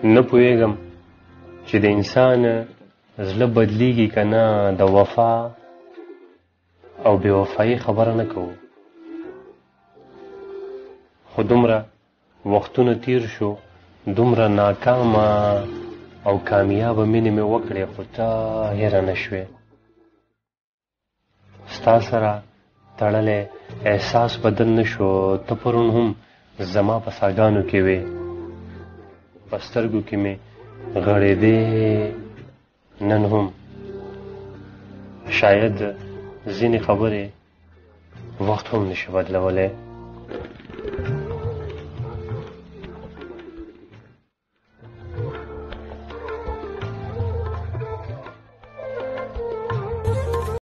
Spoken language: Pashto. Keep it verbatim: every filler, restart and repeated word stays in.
نه پوهېږم چې د انسان زړه بدلیږي که نه. د وفا او بې وفایي خبره نه کوو، خو دومره وختونه تیر شو، دومره ناکامه او کامیابه مینې مې وکړې، خو ته هېره نه شوې. ستا سره تړلی احساس بدل نه شو. ته پرون هم زما په ساګانو کې وې، په سترګو کې مې غړېدې. نن هم شاید ځینې خبرې وخت هم نشي بدلولی.